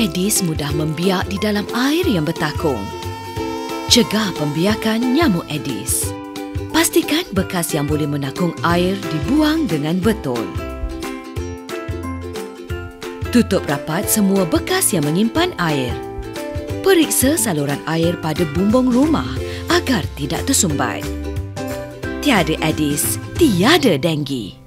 Aedes mudah membiak di dalam air yang bertakung. Cegah pembiakan nyamuk Aedes. Pastikan bekas yang boleh menakung air dibuang dengan betul. Tutup rapat semua bekas yang menyimpan air. Periksa saluran air pada bumbung rumah agar tidak tersumbat. Tiada Aedes, tiada denggi.